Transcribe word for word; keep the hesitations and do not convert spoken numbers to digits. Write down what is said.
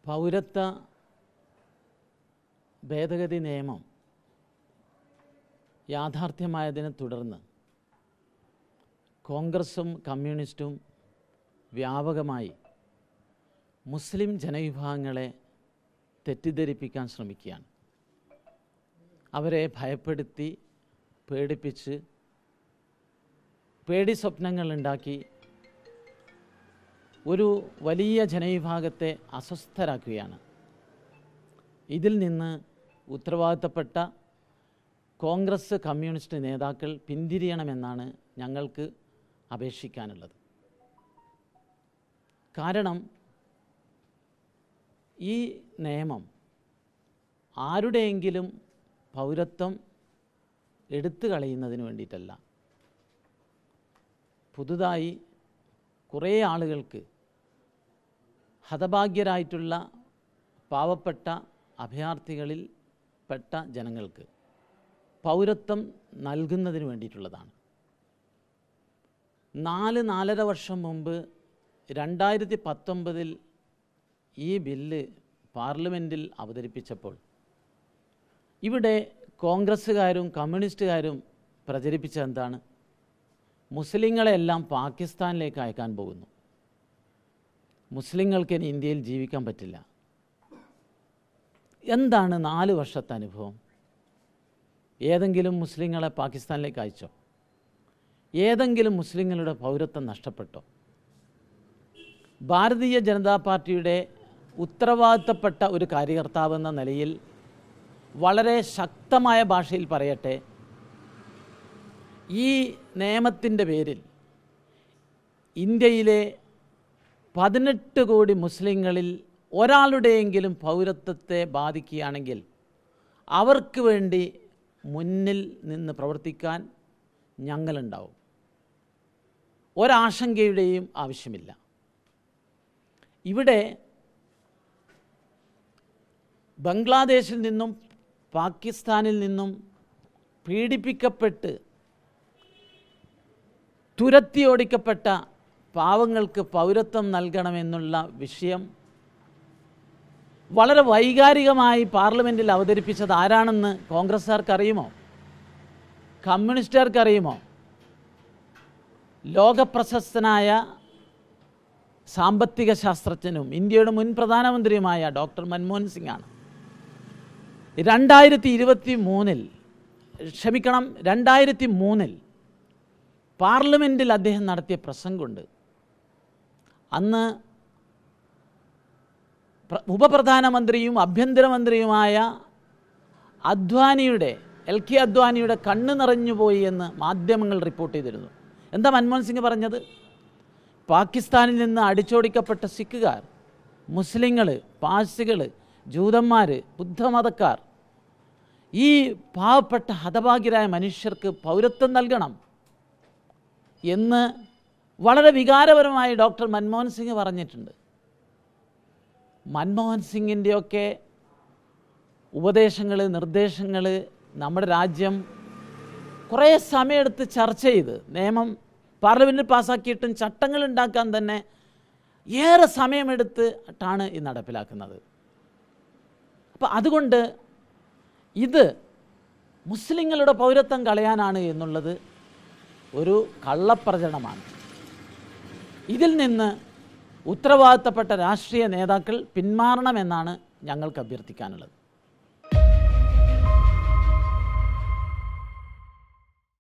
പൗരത്വ ഭേദഗതി നിയമം യാഥാർത്ഥ്യമായതിനെ തുടർന്ന് കോൺഗ്രസും കമ്മ്യൂണിസ്റ്റും വ്യാപകമായി മുസ്ലിം ജനവിഭാഗങ്ങളെ തെറ്റിദ്ധരിപ്പിക്കാൻ ശ്രമിക്കുകയാണ്. അവരെ ഭയപ്പെടുത്തി പേടിപ്പിച്ച് പേടി സ്വപ്നങ്ങളുണ്ടാക്കി ഒരു വലിയ ജനവിഭാഗത്തെ അസ്വസ്ഥരാക്കുകയാണ്. ഇതിൽ നിന്ന് ഉത്തരവാദിത്തപ്പെട്ട കോൺഗ്രസ് കമ്മ്യൂണിസ്റ്റ് നേതാക്കൾ പിന്തിരിയണമെന്നാണ് ഞങ്ങൾക്ക് അപേക്ഷിക്കാനുള്ളത്. കാരണം ഈ നിയമം ആരുടെയെങ്കിലും പൗരത്വം എടുത്തു കളയുന്നതിന് വേണ്ടിയിട്ടല്ല. പുതുതായി കുറേ ആളുകൾക്ക്, ഹതഭാഗ്യരായിട്ടുള്ള പാവപ്പെട്ട അഭയാർത്ഥികളിൽ പെട്ട ജനങ്ങൾക്ക് പൗരത്വം നൽകുന്നതിന് വേണ്ടിയിട്ടുള്ളതാണ്. നാല് നാലര വർഷം മുമ്പ് രണ്ടായിരത്തി പത്തൊമ്പതിൽ ഈ ബില്ല് പാർലമെൻറ്റിൽ അവതരിപ്പിച്ചപ്പോൾ ഇവിടെ കോൺഗ്രസ്സുകാരും കമ്മ്യൂണിസ്റ്റുകാരും പ്രചരിപ്പിച്ചത് എന്താണ്? മുസ്ലിങ്ങളെല്ലാം പാകിസ്ഥാനിലേക്ക് അയക്കാൻ പോകുന്നു, മുസ്ലിങ്ങൾക്ക് ഇനി ഇന്ത്യയിൽ ജീവിക്കാൻ പറ്റില്ല. എന്താണ് നാല് വർഷത്തെ അനുഭവം? ഏതെങ്കിലും മുസ്ലിങ്ങളെ പാകിസ്ഥാനിലേക്ക് അയച്ചോ? ഏതെങ്കിലും മുസ്ലിങ്ങളുടെ പൗരത്വം നഷ്ടപ്പെട്ടോ? ഭാരതീയ ജനതാ പാർട്ടിയുടെ ഉത്തരവാദിത്തപ്പെട്ട ഒരു കാര്യകർത്താവെന്ന നിലയിൽ വളരെ ശക്തമായ ഭാഷയിൽ പറയട്ടെ, ഈ നിയമത്തിൻ്റെ പേരിൽ ഇന്ത്യയിലെ പതിനെട്ട് കോടി മുസ്ലിങ്ങളിൽ ഒരാളുടെയെങ്കിലും പൗരത്വത്തെ ബാധിക്കുകയാണെങ്കിൽ അവർക്ക് വേണ്ടി മുന്നിൽ നിന്ന് പ്രവർത്തിക്കാൻ ഞങ്ങളുണ്ടാവും. ഒരാശങ്കയുടെയും ആവശ്യമില്ല. ഇവിടെ ബംഗ്ലാദേശിൽ നിന്നും പാകിസ്ഥാനിൽ നിന്നും പീഡിപ്പിക്കപ്പെട്ട് തുരത്തി ഓടിക്കപ്പെട്ട പാവങ്ങൾക്ക് പൗരത്വം നൽകണമെന്നുള്ള വിഷയം വളരെ വൈകാരികമായി പാർലമെൻറ്റിൽ അവതരിപ്പിച്ചത് ആരാണെന്ന് കോൺഗ്രസ്സുകാർക്കറിയുമോ? കമ്മ്യൂണിസ്റ്റുകാർക്കറിയുമോ? ലോകപ്രശസ്തനായ സാമ്പത്തിക ശാസ്ത്രജ്ഞനും ഇന്ത്യയുടെ മുൻ പ്രധാനമന്ത്രിയുമായ ഡോക്ടർ മൻമോഹൻ സിംഗ് ആണ്. രണ്ടായിരത്തി ഇരുപത്തി മൂന്നിൽ ക്ഷമിക്കണം രണ്ടായിരത്തി മൂന്നിൽ പാർലമെൻറ്റിൽ അദ്ദേഹം നടത്തിയ പ്രസംഗമുണ്ട്. അന്ന് ഉപപ്രധാനമന്ത്രിയും ആഭ്യന്തരമന്ത്രിയുമായ അദ്വാനിയുടെ എൽ കെ അദ്വാനിയുടെ കണ്ണ് നിറഞ്ഞുപോയി എന്ന് മാധ്യമങ്ങൾ റിപ്പോർട്ട് ചെയ്തിരുന്നു. എന്താ മൻമോഹൻ സിംഗ് പറഞ്ഞത്? പാകിസ്ഥാനിൽ നിന്ന് അടിച്ചോടിക്കപ്പെട്ട സിഖുകാർ, മുസ്ലിങ്ങൾ, പാഴ്സികൾ, ജൂതന്മാർ, ബുദ്ധമതക്കാർ, ഈ പാവപ്പെട്ട ഹതഭാഗ്യരായ മനുഷ്യർക്ക് പൗരത്വം നൽകണം എന്ന് വളരെ വികാരപരമായി ഡോക്ടർ മൻമോഹൻ സിംഗ് പറഞ്ഞിട്ടുണ്ട്. മൻമോഹൻ സിംഗിൻ്റെയൊക്കെ ഉപദേശങ്ങൾ, നിർദ്ദേശങ്ങൾ നമ്മുടെ രാജ്യം കുറേ സമയമെടുത്ത് ചർച്ച ചെയ്ത് നിയമം പാർലമെൻറ്റിൽ പാസ്സാക്കിയിട്ടും ചട്ടങ്ങൾ ഉണ്ടാക്കാൻ തന്നെ ഏറെ സമയമെടുത്തിട്ടാണ് ഇത് നടപ്പിലാക്കുന്നത്. അപ്പം അതുകൊണ്ട് ഇത് മുസ്ലിങ്ങളുടെ പൗരത്വം കളയാനാണ് എന്നുള്ളത് ഒരു കള്ളപ്രചരണമാണ്. ഇതിൽ നിന്ന് ഉത്തരവാദിത്തപ്പെട്ട രാഷ്ട്രീയ നേതാക്കൾ പിന്മാറണമെന്നാണ് ഞങ്ങൾക്ക് അഭ്യർത്ഥിക്കാനുള്ളത്.